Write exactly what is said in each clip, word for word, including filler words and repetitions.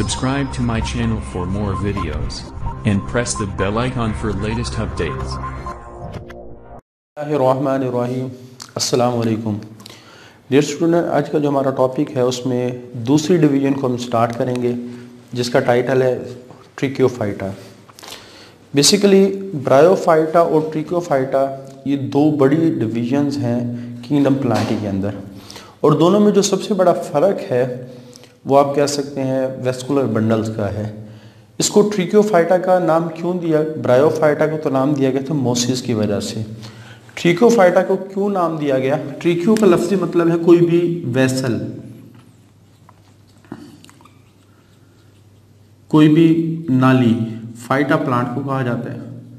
Subscribe to my channel for more videos and press the bell icon for latest updates. Bismillahirrahmanirrahim। अस्सलाम वालेकुम dear student, आज का जो हमारा टॉपिक है उसमें दूसरी डिवीज़न को हम स्टार्ट करेंगे जिसका टाइटल है ट्रिक्योफाइटा। बेसिकली ब्रायोफाइटा और ट्रिक्योफाइटा ये दो बड़ी डिवीजन्स हैं किंगडम प्लांटी के अंदर, और दोनों में जो सबसे बड़ा फ़र्क है वो आप कह सकते हैं वेस्कुलर बंडल्स का है। इसको ट्रिक्योफाइटा का नाम क्यों दिया, ब्रायोफाइटा को तो नाम दिया गया था मोसिस की वजह से। ट्रिक्योफाइटा को क्यों नाम दिया गया? ट्रिक्यो का लफ्ज़ी मतलब है कोई भी वेसल, कोई भी नाली, फाइटा प्लांट को कहा जाता है।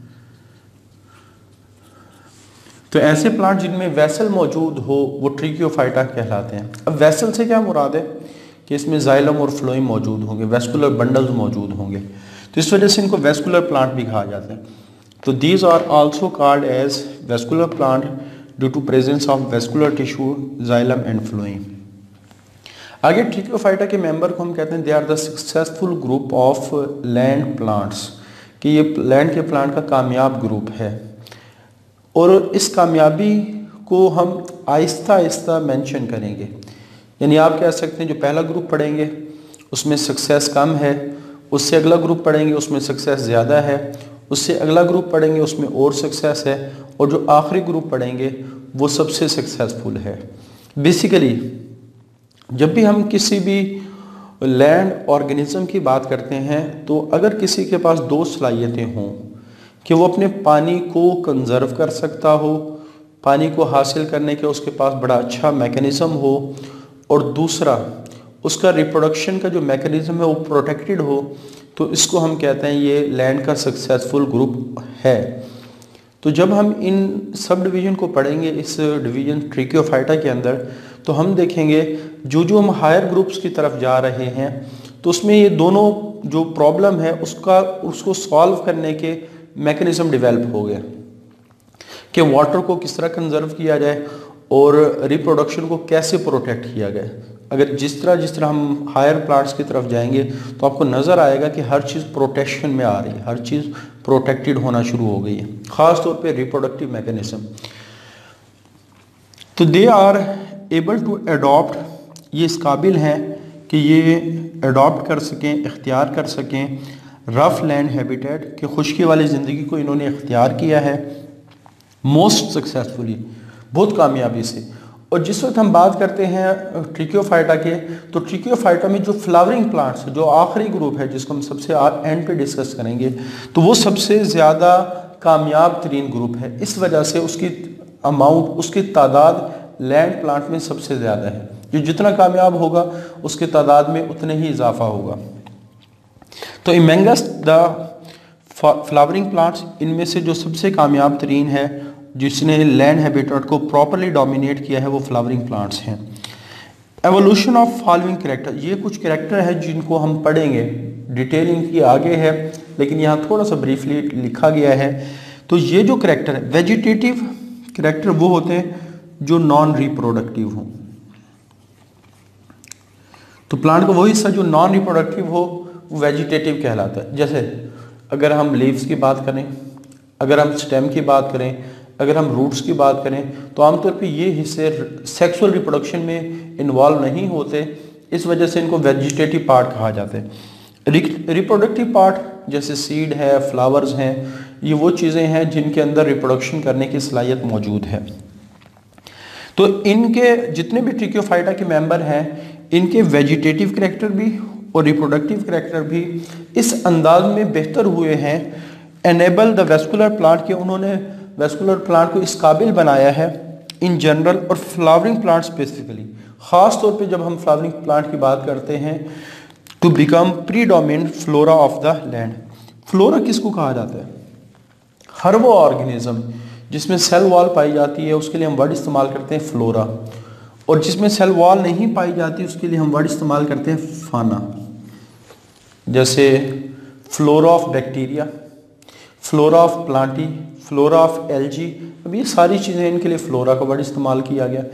तो ऐसे प्लांट जिनमें वेसल मौजूद हो वो ट्रिक्योफाइटा कहलाते हैं। अब वेसल से क्या मुराद है कि इसमें जाइलम और फ्लोएम मौजूद होंगे, वेस्कुलर बंडल्स मौजूद होंगे, तो इस वजह से इनको वेस्कुलर प्लांट भी कहा जाता है। तो these are also called as vascular plant due to presence of vascular tissue, xylem and phloem. आगे ट्रिक्योफाइटा के मेंबर को हम कहते हैं they are the successful group of land plants, कि ये लैंड के प्लांट का कामयाब ग्रुप है। और इस कामयाबी को हम आहिस्ता आहिस्ता मेंशन करेंगे, यानी आप कह सकते हैं जो पहला ग्रुप पढ़ेंगे उसमें सक्सेस कम है, उससे अगला ग्रुप पढ़ेंगे उसमें सक्सेस ज़्यादा है, उससे अगला ग्रुप पढ़ेंगे उसमें और सक्सेस है, और जो आखिरी ग्रुप पढ़ेंगे वो सबसे सक्सेसफुल है। बेसिकली जब भी हम किसी भी लैंड ऑर्गेनिज्म की बात करते हैं तो अगर किसी के पास दो सलाहियतें हों कि वो अपने पानी को कंजर्व कर सकता हो, पानी को हासिल करने के उसके पास बड़ा अच्छा मैकेनिज़्म हो, और दूसरा उसका रिप्रोडक्शन का जो मैकेनिज़्म है वो प्रोटेक्टेड हो, तो इसको हम कहते हैं ये लैंड का सक्सेसफुल ग्रुप है। तो जब हम इन सब डिवीज़न को पढ़ेंगे इस डिवीज़न ट्रिक्योफाइटा के अंदर, तो हम देखेंगे जो जो हम हायर ग्रुप्स की तरफ जा रहे हैं तो उसमें ये दोनों जो प्रॉब्लम है उसका उसको सॉल्व करने के मैकेनिज़्म डेवलप हो गया कि वाटर को किस तरह कंजर्व किया जाए और रिप्रोडक्शन को कैसे प्रोटेक्ट किया गया। अगर जिस तरह जिस तरह हम हायर प्लांट्स की तरफ जाएंगे तो आपको नज़र आएगा कि हर चीज़ प्रोटेक्शन में आ रही है, हर चीज़ प्रोटेक्टेड होना शुरू हो गई है, ख़ास तौर पे रिप्रोडक्टिव मैकेनिज़्म। तो they are able to adopt, ये इस काबिल हैं कि ये अडॉप्ट कर सकें, इख्तियार कर सकें रफ़ लैंड हैबिटेट, कि खुश्की वाली ज़िंदगी को इन्होंने इख्तियार किया है मोस्ट सक्सेसफुली, बहुत कामयाबी से। और जिस वक्त हम बात करते हैं ट्रिक्योफाइटा के, तो ट्रिक्योफाइटा में जो फ्लावरिंग प्लांट्स, जो आखिरी ग्रुप है जिसको हम सबसे एंड पे डिस्कस करेंगे, तो वो सबसे ज़्यादा कामयाब तरीन ग्रुप है। इस वजह से उसकी अमाउंट, उसकी तादाद लैंड प्लांट में सबसे ज़्यादा है। जो जितना कामयाब होगा उसकी तादाद में उतने ही इजाफा होगा। तो इमेंगस द फ्लावरिंग प्लांट्स, इनमें से जो सबसे कामयाब तरीन है जिसने लैंड हैबिटेट को प्रॉपरली डोमिनेट किया है वो फ्लावरिंग प्लांट्स हैं। एवोल्यूशन ऑफ फॉलोइंग कैरेक्टर, ये कुछ कैरेक्टर है जिनको हम पढ़ेंगे, डिटेलिंग की आगे है लेकिन यहाँ थोड़ा सा ब्रीफली लिखा गया है। तो ये जो कैरेक्टर है, वेजिटेटिव कैरेक्टर वो होते हैं जो नॉन रिप्रोडक्टिव हों। तो प्लांट का वही हिस्सा जो नॉन रिप्रोडक्टिव हो वो वेजिटेटिव कहलाता है। जैसे अगर हम लीव्स की बात करें, अगर हम स्टेम की बात करें, अगर हम रूट्स की बात करें, तो आमतौर पे ये हिस्से सेक्सुअल रिप्रोडक्शन में इन्वॉल्व नहीं होते, इस वजह से इनको वेजिटेटिव पार्ट कहा जाता है। रिप्रोडक्टिव पार्ट जैसे सीड है, फ्लावर्स हैं, ये वो चीज़ें हैं जिनके अंदर रिप्रोडक्शन करने की सलाहियत मौजूद है। तो इनके जितने भी ट्रिक्योफाइटा के मेंबर हैं इनके वेजिटेटिव कैरेक्टर भी और रिप्रोडक्टिव कैरेक्टर भी इस अंदाज में बेहतर हुए हैं, एनेबल द वेस्कुलर प्लांट, के उन्होंने वेस्कुलर प्लांट को इस काबिल बनाया है इन जनरल और फ्लावरिंग प्लांट स्पेसिफिकली, ख़ास तौर पे जब हम फ्लावरिंग प्लांट की बात करते हैं, to become predominant flora of the land. Flora किसको कहा जाता है? हर वो ऑर्गेनिज्म जिसमें सेल वॉल पाई जाती है उसके लिए हम वर्ड इस्तेमाल करते हैं फ्लोरा, और जिसमें सेल वॉल नहीं पाई जाती उसके लिए हम वर्ड इस्तेमाल करते हैं फाना। जैसे flora of bacteria, flora of plantae, flora of algae, अब ये सारी चीज़ें इनके लिए फ्लोरा का वर्ड इस्तेमाल किया गया।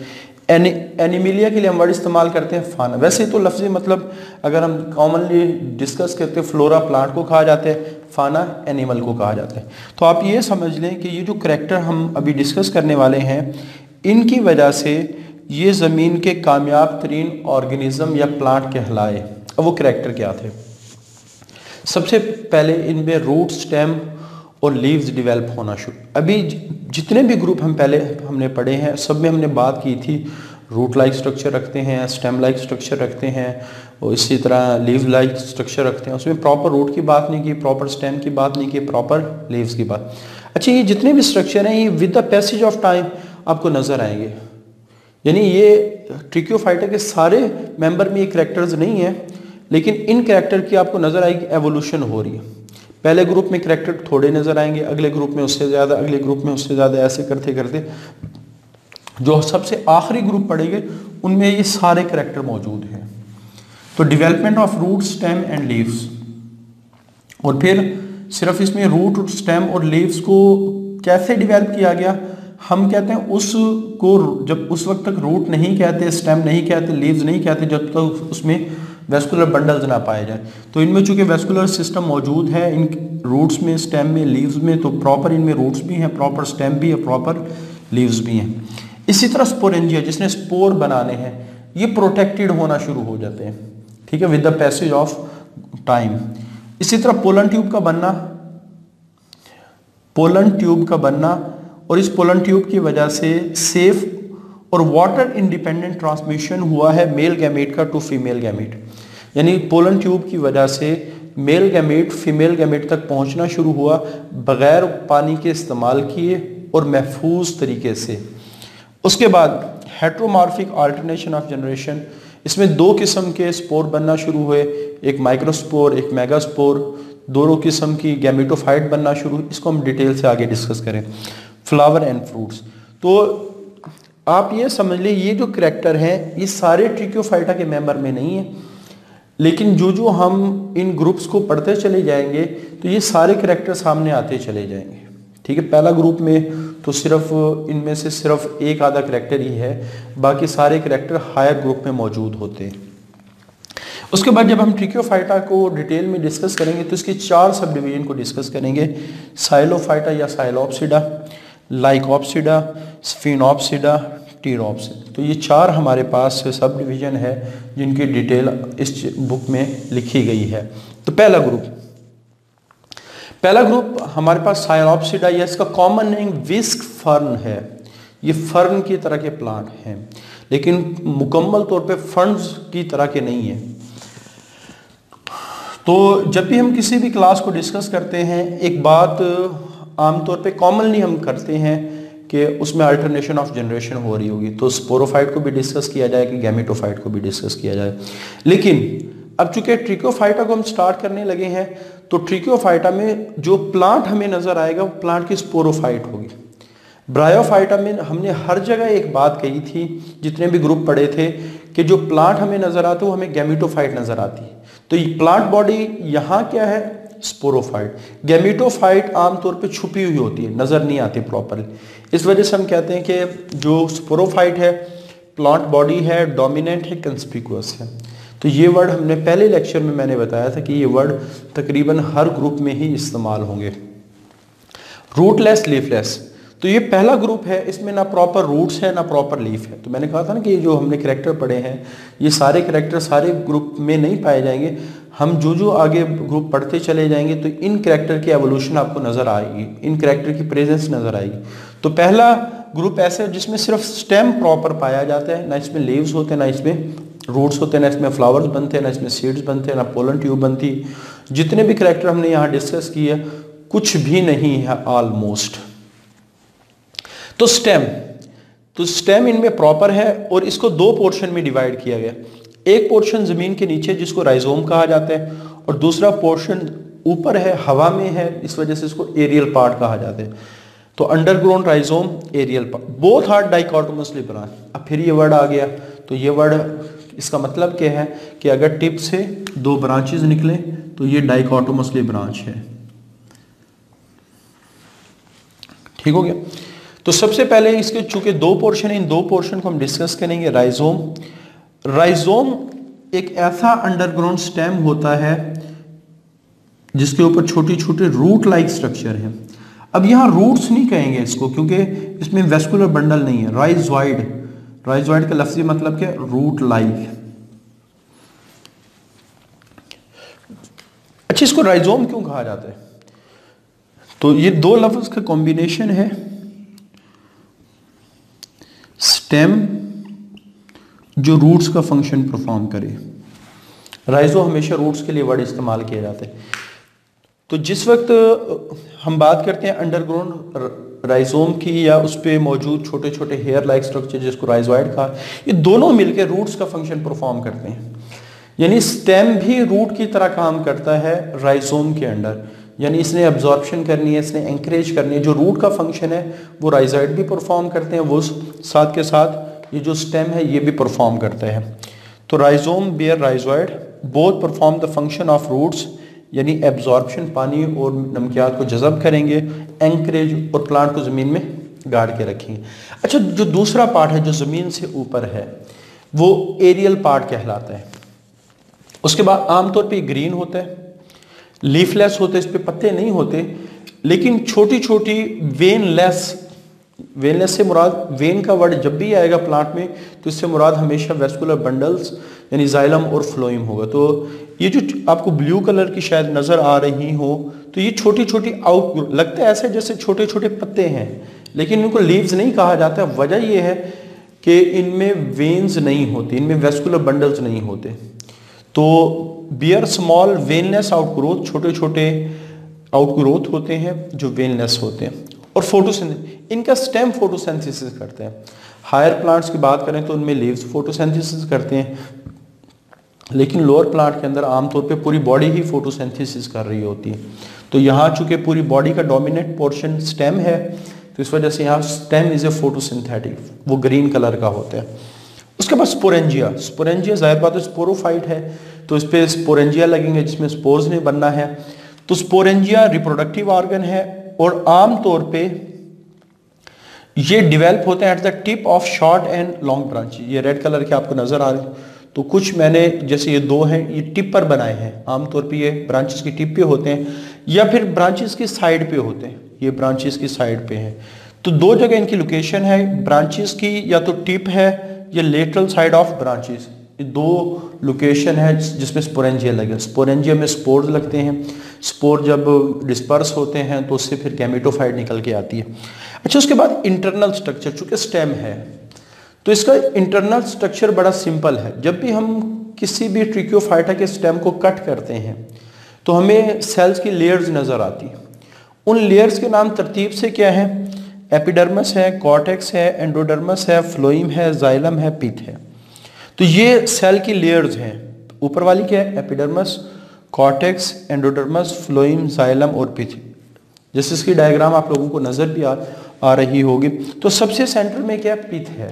एनि एनिमिलिया के लिए हम वर्ड इस्तेमाल करते हैं फाना। वैसे तो लफ्ज़ी मतलब अगर हम कॉमनली डिस्कस करते हैं फ्लोरा प्लांट को कहा जाता है, फाना एनिमल को कहा जाता है। तो आप ये समझ लें कि ये जो करैक्टर हम अभी डिस्कस करने वाले हैं, इनकी वजह से ये ज़मीन के कामयाब तरीन ऑर्गेनिज्म या प्लांट कहलाए। अब वो करैक्टर क्या थे? सबसे पहले इनमें रूट, स्टेम और लीव्स डेवलप होना शुरू। अभी जितने भी ग्रुप हम पहले हमने पढ़े हैं सब में हमने बात की थी, रूट लाइक स्ट्रक्चर रखते हैं, स्टेम लाइक स्ट्रक्चर रखते हैं और इसी तरह लीव लाइक स्ट्रक्चर रखते हैं। उसमें प्रॉपर रूट की बात नहीं की, प्रॉपर स्टेम की बात नहीं की, प्रॉपर लीव्स की बात। अच्छा, ये जितने भी स्ट्रक्चर हैं ये with the passage of time आपको नज़र आएंगे। यानी ये ट्रिक्योफाइटा के सारे मेंबर में ये करैक्टर्स नहीं है, लेकिन इन करैक्टर की आपको नज़र आएगी एवोल्यूशन हो रही है। पहले ग्रुप में करैक्टर थोड़े नज़र आएंगे, अगले ग्रुप में उससे ज़्यादा, अगले ग्रुप में उससे ज़्यादा, ऐसे करते करते जो सबसे आखिरी ग्रुप पड़ेंगे उनमें ये सारे करैक्टर मौजूद हैं। तो development of root, stem and leaves. और फिर सिर्फ इसमें रूट, स्टेम और लीव्स को कैसे डेवलप किया गया? हम कहते हैं उसको जब उस वक्त तक रूट नहीं कहते, स्टेम नहीं कहते, लीव्स नहीं कहते जब तक तो उसमें वेस्कुलर बंडल्स ना पाए जाए। तो इनमें चूंकि वेस्कुलर सिस्टम मौजूद है इन रूट्स में, स्टेम में, लीव्स में, तो प्रॉपर इनमें रूट्स भी हैं, प्रॉपर स्टेम भी है, प्रॉपर लीव्स भी हैं। इसी तरह स्पोरेंजिया जिसने स्पोर बनाने हैं, ये प्रोटेक्टेड होना शुरू हो जाते हैं, ठीक है, with the passage of time. इसी तरह पोलन ट्यूब का बनना, पोलन ट्यूब का बनना और इस पोलन ट्यूब की वजह से सेफ और वाटर इंडिपेंडेंट ट्रांसमिशन हुआ है मेल गैमेट का टू फीमेल गैमेट। यानी पोलन ट्यूब की वजह से मेल गैमेट फीमेल गैमेट तक पहुंचना शुरू हुआ बगैर पानी के इस्तेमाल किए और महफूज तरीके से। उसके बाद हेट्रोमॉर्फिक अल्टरनेशन ऑफ जनरेशन, इसमें दो किस्म के स्पोर बनना शुरू हुए, एक माइक्रोस्पोर, एक मेगास्पोर, दोनों किस्म की गैमेटोफाइट बनना शुरू। इसको हम डिटेल से आगे डिस्कस करें। फ्लावर एंड फ्रूट्स, तो आप ये समझ लें ये जो करैक्टर हैं ये सारे ट्रिक्योफाइटा के मेंबर में नहीं है, लेकिन जो जो हम इन ग्रुप्स को पढ़ते चले जाएंगे तो ये सारे करैक्टर सामने आते चले जाएंगे, ठीक है। पहला ग्रुप में तो सिर्फ इनमें से सिर्फ एक आधा करैक्टर ही है, बाकी सारे करैक्टर हायर ग्रुप में मौजूद होते हैं। उसके बाद जब हम ट्रिक्योफाइटा को डिटेल में डिस्कस करेंगे तो इसके चार सब डिवीजन को डिस्कस करेंगे, साइलोफाइटा या साइलोप्सिडा, लाइकोप्सिडा, स्फिनोप्सिडा, टीरोप्सिडा। तो ये चार हमारे पास सब डिवीजन है जिनकी डिटेल इस बुक में लिखी गई है। तो पहला ग्रुप पहला ग्रुप हमारे पास साइलोप्सिडा या इसका कॉमन नेम विस्क फर्न है। ये फर्न की तरह के प्लांट हैं, लेकिन मुकम्मल तौर पे फर्न्स की तरह के नहीं है। तो जब भी हम किसी भी क्लास को डिस्कस करते हैं एक बात आमतौर पे कॉमनली हम करते हैं कि उसमें अल्टरनेशन ऑफ जनरेशन हो रही होगी, तो स्पोरोफाइट को भी डिस्कस किया जाए कि गैमेटोफाइट को भी डिस्कस किया जाए। लेकिन अब चूंकि ट्रिक्योफाइटा को हम स्टार्ट करने लगे हैं तो ट्रिक्योफाइटा में जो प्लांट हमें नजर आएगा वो प्लांट की स्पोरोफाइट होगी। ब्रायोफाइटा में हमने हर जगह एक बात कही थी, जितने भी ग्रुप पढ़े थे, कि जो प्लांट हमें नजर आते वो हमें गैमेटोफाइट नजर आती है। तो ये प्लांट बॉडी यहाँ क्या है, स्पोरोफाइट। गैमेटोफाइट आमतौर पे छुपी हुई होती है, नजर नहीं आती प्रॉपरली। इस वजह से हम कहते हैं कि जो स्पोरोफाइट है प्लांट बॉडी है, डोमिनेंट है, कंस्पिकुअस है। तो ये वर्ड हमने पहले लेक्चर में मैंने बताया था कि ये वर्ड तकरीबन हर ग्रुप में ही इस्तेमाल होंगे। रूटलेस, लीफलेस, तो ये पहला ग्रुप है, इसमें ना प्रॉपर रूट्स है ना प्रॉपर लीफ है। तो मैंने कहा था ना कि ये जो हमने करैक्टर पढ़े हैं ये सारे करैक्टर सारे ग्रुप में नहीं पाए जाएंगे। हम जो जो आगे ग्रुप पढ़ते चले जाएंगे तो इन करैक्टर की एवोल्यूशन आपको नजर आएगी, इन करैक्टर की प्रेजेंस नजर आएगी। तो पहला ग्रुप ऐसे है जिसमें सिर्फ स्टेम प्रॉपर पाया जाता है, ना इसमें लीव्स होते हैं, ना इसमें रूट्स होते हैं, ना इसमें फ्लावर्स बनते हैं, ना इसमें सीड्स बनते हैं, ना पोलन ट्यूब बनती। जितने भी करैक्टर हमने यहाँ डिस्कस किए कुछ भी नहीं है ऑलमोस्ट। तो स्टेम तो स्टेम इनमें प्रॉपर है और इसको दो पोर्शन में डिवाइड किया गया। एक पोर्शन जमीन के नीचे जिसको राइजोम कहा जाता है और दूसरा पोर्शन ऊपर है, हवा में है, इस वजह से इसको एरियल पार्ट कहा जाता है। तो underground rhizome, aerial part, both are dichotomously branch. अब फिर ये वर्ड आ गया, तो ये वर्ड इसका मतलब क्या है कि अगर टिप से दो ब्रांचेस निकले तो ये डाइकोटोमसली ब्रांच है, ठीक हो गया। तो सबसे पहले इसके चूंकि दो पोर्शन है, इन दो पोर्शन को हम डिस्कस करेंगे। राइजोम, राइजोम एक ऐसा अंडरग्राउंड स्टेम होता है जिसके ऊपर छोटे छोटे रूट लाइक स्ट्रक्चर हैं। अब यहाँ रूट्स नहीं कहेंगे इसको क्योंकि इसमें वेस्कुलर बंडल नहीं है। राइजॉइड, राइजॉइड का लफ्जी मतलब क्या? Root like. अच्छा, इसको राइजोम क्यों कहा जाता है? तो ये दो लफ्ज का कॉम्बिनेशन है, स्टेम जो रूट्स का फंक्शन परफॉर्म करे। राइजो हमेशा रूट्स के लिए वर्ड इस्तेमाल किए जाते हैं। तो जिस वक्त हम बात करते हैं अंडरग्राउंड राइजोम की या उस पर मौजूद छोटे छोटे हेयर लाइक स्ट्रक्चर जिसको राइजोइड कहा, ये दोनों मिलकर रूट्स का फंक्शन परफॉर्म करते हैं। यानी स्टेम भी रूट की तरह काम करता है राइजोम के अंडर, यानी इसने एब्जॉर्प्शन करनी है, इसने एंकरेज करनी है। जो रूट का फंक्शन है वो राइजोइड भी परफॉर्म करते हैं, वो साथ के साथ ये जो स्टेम है ये भी परफॉर्म करते हैं। तो rhizome bear rhizoid both perform the function of roots, यानी एब्जॉर्प्शन, पानी और नमकियात को जज़ब करेंगे, एंकरेज और प्लांट को ज़मीन में गाड़ के रखेंगे। अच्छा, जो दूसरा पार्ट है जो ज़मीन से ऊपर है वो एरियल पार्ट कहलाता है। उसके बाद आमतौर पे ग्रीन होता है, लीफलेस होते हैं, इस पे पत्ते नहीं होते, लेकिन छोटी छोटी वेनलेस, वेनलेस से मुराद, वेन का वर्ड जब भी आएगा प्लांट में तो इससे मुराद हमेशा वेस्कुलर बंडल्स यानी जाइलम और फ्लोइम होगा। तो ये जो आपको ब्लू कलर की शायद नजर आ रही हो, तो ये छोटी छोटी आउट लगता है ऐसे जैसे छोटे छोटे पत्ते हैं, लेकिन इनको लीव्स नहीं कहा जाता। वजह यह है कि इनमें वेन्स नहीं होती, इनमें वेस्कुलर बंडल्स नहीं होते। तो बियर स्मॉल वेनलेस आउटग्रोथ, छोटे छोटे आउटग्रोथ होते हैं जो वेनलेस होते हैं। और फोटोसिंथेसिस, इनका स्टेम फोटोसिंथेसिस करते हैं। हायर प्लांट्स की बात करें तो उनमें लीव्स फोटोसिंथेसिस करते हैं, लेकिन लोअर प्लांट के अंदर आमतौर पे पूरी बॉडी ही फोटोसिंथेसिस कर रही होती है। तो यहाँ चूंकि पूरी बॉडी का डोमिनेंट पोर्शन स्टेम है, तो इस वजह से यहाँ स्टेम इज ए फोटोसिंथेटिक, वो ग्रीन कलर का होता है। उसके बाद स्पोरेंजिया, स्पोरेंजिया जाहिर बात है स्पोरोफाइट है, तो इस पर स्पोरेंजिया लगेंगे जिसमें स्पोर्स ने बनना है। तो स्पोरेंजिया रिप्रोडक्टिव ऑर्गन है और आमतौर पे ये डिवेल्प होते हैं at the tip of short and long branch. ये रेड कलर के आपको नजर आ रहे हैं, तो कुछ मैंने जैसे ये दो हैं ये टिप पर बनाए हैं, आमतौर पे ये ब्रांचेस की टिप पे होते हैं या फिर ब्रांचेस की साइड पे होते हैं। ये ब्रांचेस की साइड पे हैं, तो दो जगह इनकी लोकेशन है ब्रांचेस की, या तो टिप है या लेटरल साइड ऑफ ब्रांचेस। ये दो लोकेशन है जिसमें स्पोरेंजिया लगे। स्पोरेंजिया में स्पोर्स लगते हैं, स्पोर जब डिस्पर्स होते हैं तो उससे फिर गैमेटोफाइट निकल के आती है। अच्छा, उसके बाद इंटरनल स्ट्रक्चर, चूंकि स्टेम है तो इसका इंटरनल स्ट्रक्चर बड़ा सिंपल है। जब भी हम किसी भी ट्रिक्योफाइटा के स्टेम को कट करते हैं तो हमें सेल्स की लेयर्स नजर आती हैं। उन लेयर्स के नाम तरतीब से क्या है? एपिडर्मस है, कॉर्टेक्स है, एंडोडर्मस है, फ्लोइम है, जाइलम है, पिथ है। तो ये सेल की लेयर्स हैं। ऊपर वाली क्या है? Epidermis, cortex, endodermis, phloem, xylem और पिथ। जैसे इसकी डायग्राम आप लोगों को नजर भी आ, आ रही होगी। तो सबसे सेंटर में क्या है? पिथ है,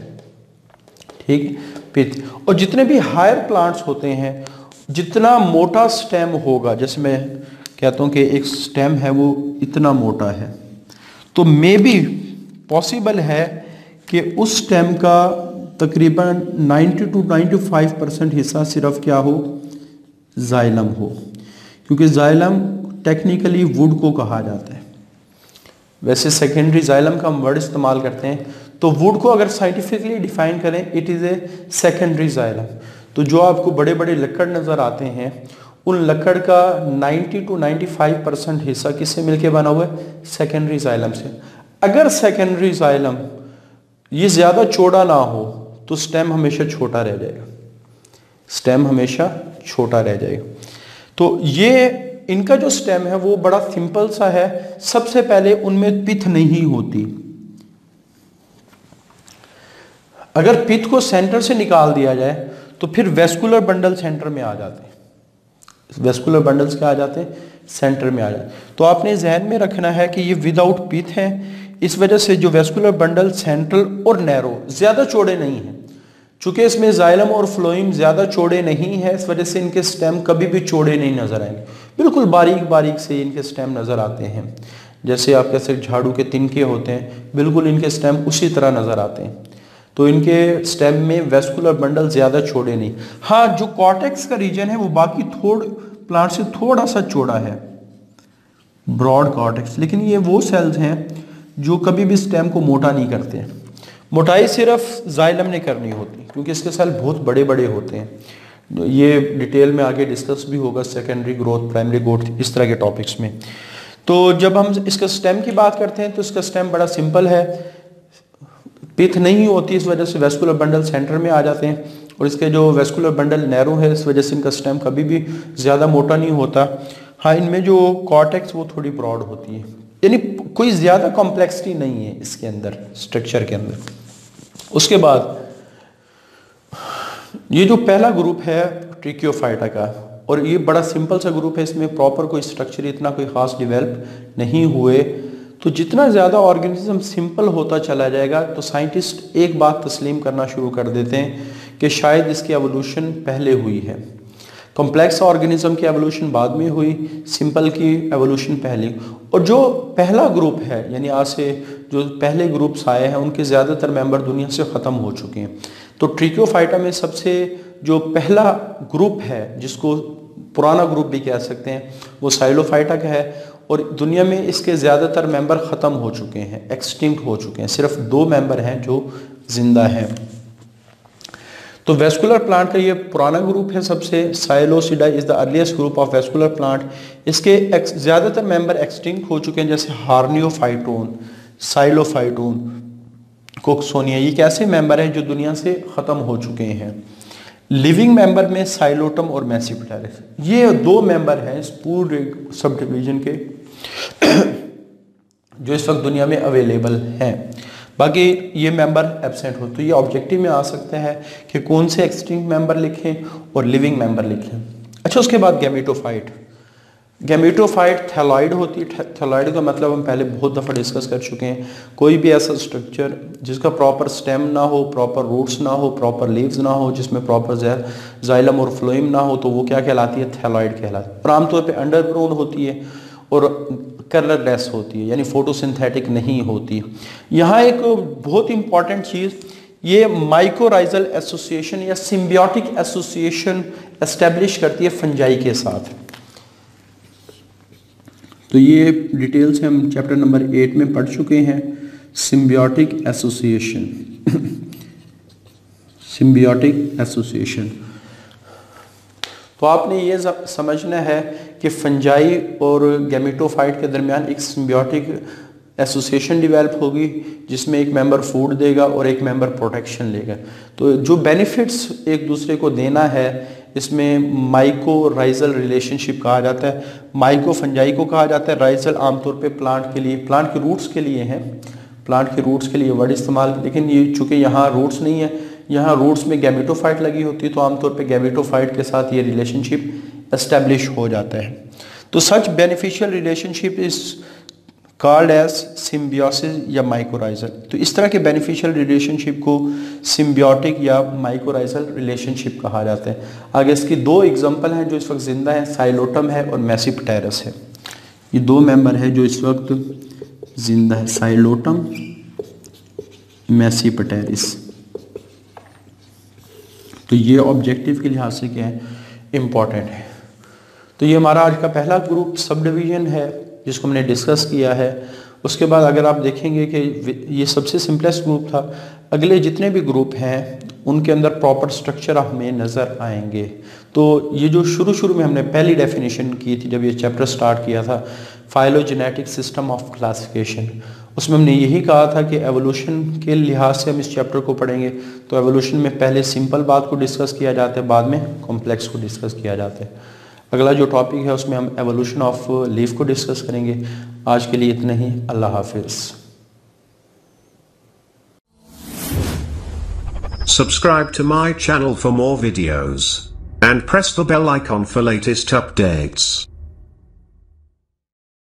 ठीक है, पिथ। और जितने भी हायर प्लांट्स होते हैं, जितना मोटा स्टेम होगा, जैसे मैं कहता हूं कि एक स्टेम है वो इतना मोटा है, तो मे बी पॉसिबल है कि उस स्टेम का तकरीबन नब्बे टू पचानवे परसेंट हिस्सा सिर्फ क्या हो? जाइलम हो, क्योंकि जाइलम टेक्निकली वुड को कहा जाता है। वैसे सेकेंडरी जाइलम का हम वर्ड इस्तेमाल करते हैं, तो वुड को अगर साइंटिफिकली डिफाइन करें, it is a secondary xylem. तो जो आपको बड़े बड़े लकड़ नज़र आते हैं, उन लकड़ का नब्बे टू पचानवे परसेंट हिस्सा किससे मिलके बना हुआ है? सेकेंडरी जाइलम से। अगर सेकेंडरी जाइलम ये ज़्यादा चौड़ा ना हो तो स्टेम हमेशा छोटा रह जाएगा, स्टेम हमेशा छोटा रह जाएगा। तो ये इनका जो स्टेम है वो बड़ा सिंपल सा है। सबसे पहले उनमें पिथ नहीं होती। अगर पिथ को सेंटर से निकाल दिया जाए तो फिर वेस्कुलर बंडल सेंटर में आ जाते हैं। वेस्कुलर बंडल्स क्या आ जाते हैं? सेंटर में आ जाते हैं। तो आपने जहन में रखना है कि ये विदाउट पिथ है, इस वजह से जो वेस्कुलर बंडल सेंट्रल और नैरो, ज्यादा चौड़े नहीं हैं। चूंकि इसमें जाइलम और फ्लोइम ज्यादा चौड़े नहीं है, इस वजह से इनके स्टेम कभी भी चौड़े नहीं नजर आएंगे, बिल्कुल बारीक बारीक से इनके स्टेम नजर आते हैं। जैसे आप कह सकते झाड़ू के तिनके होते हैं, बिल्कुल इनके स्टेम उसी तरह नज़र आते हैं। तो इनके स्टेम में वेस्कुलर बंडल ज़्यादा चौड़े नहीं। हाँ, जो कॉर्टेक्स का रीजन है वो बाकी थोड़ प्लांट से थोड़ा सा चौड़ा है, ब्रॉड कॉर्टेक्स, लेकिन ये वो सेल्स हैं जो कभी भी स्टेम को मोटा नहीं करते हैं। मोटाई सिर्फ जाइलम ने करनी होती क्योंकि इसके सेल बहुत बड़े बड़े होते हैं। ये डिटेल में आगे डिस्कस भी होगा सेकेंडरी ग्रोथ, प्राइमरी ग्रोथ, इस तरह के टॉपिक्स में। तो जब हम इसका स्टेम की बात करते हैं तो इसका स्टेम बड़ा सिंपल है, पिथ नहीं होती, इस वजह से वेस्कुलर बंडल सेंटर में आ जाते हैं, और इसके जो वेस्कुलर बंडल नैरो है इस वजह से इनका स्टेम कभी भी ज़्यादा मोटा नहीं होता। हाँ, इनमें जो कॉर्टेक्स वो थोड़ी ब्रॉड होती है, यानी कोई ज़्यादा कॉम्प्लेक्सिटी नहीं है इसके अंदर, स्ट्रक्चर के अंदर। उसके बाद ये जो पहला ग्रुप है ट्रिक्योफाइटा का, और ये बड़ा सिंपल सा ग्रुप है, इसमें प्रॉपर कोई स्ट्रक्चर इतना कोई ख़ास डेवलप नहीं हुए। तो जितना ज़्यादा ऑर्गेनिज्म सिंपल होता चला जाएगा तो साइंटिस्ट एक बात तस्लीम करना शुरू कर देते हैं कि शायद इसकी एवोल्यूशन पहले हुई है। कॉम्प्लेक्स ऑर्गेनिज्म की एवोल्यूशन बाद में हुई, सिंपल की एवोल्यूशन पहले। और जो पहला ग्रुप है, यानी आज से जो पहले ग्रुप्स आए हैं उनके ज़्यादातर मेंबर दुनिया से ख़त्म हो चुके हैं। तो ट्रिक्योफाइटा में सबसे जो पहला ग्रुप है, जिसको पुराना ग्रुप भी कह सकते हैं, वो साइलोफाइटा का है, और दुनिया में इसके ज़्यादातर मेंबर ख़त्म हो चुके हैं, एक्सटिंक्ट हो चुके हैं। सिर्फ दो मेंबर हैं जो जिंदा हैं। तो वेस्कुलर प्लांट का ये पुराना ग्रुप है सबसे। Psilopsida is the earliest group of vascular plant. इसके ज़्यादातर मेंबर एक्सटिंक्ट हो चुके हैं, जैसे हार्नियोफाइटोन, साइलोफाइटोन, कोक्सोनिया, ये कैसे मेंबर हैं जो दुनिया से ख़त्म हो चुके हैं। लिविंग मेंबर में साइलोटम और मैसिपिटेरिस, ये दो मेंबर हैं इस पूरे सब डिवीजन के जो इस वक्त दुनिया में अवेलेबल हैं। बाकी ये मेंबर एब्सेंट हो। तो ये ऑब्जेक्टिव में आ सकते हैं कि कौन से एक्सटिंक्ट मेंबर लिखें और लिविंग मेंबर लिखें। अच्छा, उसके बाद गैमेटोफाइट। गैमेटोफाइट थैलॉइड होती है। थैलॉइड का मतलब हम पहले बहुत दफ़ा डिस्कस कर चुके हैं। कोई भी ऐसा स्ट्रक्चर जिसका प्रॉपर स्टेम ना हो, प्रॉपर रूट्स ना हो, प्रॉपर लीव्स ना हो, जिसमें प्रॉपर जाइलम और फ्लोएम ना हो, तो वो क्या कहलाती है? थैलॉइड कहलाती है। और आमतौर पे अंडरग्राउंड होती है और कलरलेस होती है, यानी फोटोसिंथेटिक नहीं होती। यहाँ एक बहुत इंपॉर्टेंट चीज़, ये माइकोराइजल एसोसिएशन या सिम्बियोटिक एसोसिएशन एस्टेब्लिश करती है फंजाई के साथ। तो ये डिटेल्स हम चैप्टर नंबर एट में पढ़ चुके हैं। सिम्बियोटिक एसोसिएशन सिम्बियोटिक एसोसिएशन तो आपने ये समझना है कि फंजाई और गैमेटोफाइट के दरमियान एक सिम्बियोटिक एसोसिएशन डेवलप होगी, जिसमें एक मेंबर फूड देगा और एक मेंबर प्रोटेक्शन लेगा। तो जो बेनिफिट्स एक दूसरे को देना है, इसमें माइकोराइजल रिलेशनशिप कहा जाता है। माइको फंजाई को कहा जाता है, राइजल आमतौर पे प्लांट के लिए, प्लांट के रूट्स के लिए हैं, प्लांट के रूट्स के लिए वर्ड इस्तेमाल। लेकिन ये चूँकि यहाँ रूट्स नहीं है, यहाँ रूट्स में गैमेटोफाइट लगी होती है, तो आमतौर पे गैमेटोफाइट के साथ ये रिलेशनशिप एस्टेब्लिश हो जाता है। तो such beneficial relationship is called as symbiosis या माइकोराइजल। तो इस तरह के बेनिफिशियल रिलेशनशिप को सिम्बियोटिक या माइकोराइजल रिलेशनशिप कहा जाता है। आगे इसकी दो एग्जांपल हैं जो इस वक्त जिंदा हैं, साइलोटम है और मैसिपिटेरिस है। ये दो मेंबर है जो इस वक्त जिंदा है, साइलोटम, मैसिपिटेरिस। तो ये ऑब्जेक्टिव के लिहाज से क्या है, इम्पॉर्टेंट है। तो ये हमारा आज का पहला ग्रुप सब डिवीजन है जिसको हमने डिस्कस किया है। उसके बाद अगर आप देखेंगे कि ये सबसे सिंपलेस्ट ग्रुप था, अगले जितने भी ग्रुप हैं उनके अंदर प्रॉपर स्ट्रक्चर हमें नज़र आएंगे। तो ये जो शुरू शुरू में हमने पहली डेफिनेशन की थी जब ये चैप्टर स्टार्ट किया था, फाइलोजेनेटिक सिस्टम ऑफ क्लासिफिकेशन, उसमें हमने यही कहा था कि एवोल्यूशन के लिहाज से हम इस चैप्टर को पढ़ेंगे। तो एवोल्यूशन में पहले सिंपल बात को डिस्कस किया जाता है, बाद में कॉम्प्लेक्स को डिस्कस किया जाता है। अगला जो टॉपिक है उसमें हम एवोल्यूशन ऑफ लीफ को डिस्कस करेंगे। आज के लिए इतना ही, अल्लाह हाफिज़। Subscribe to my channel for more videos and press the bell icon for latest updates.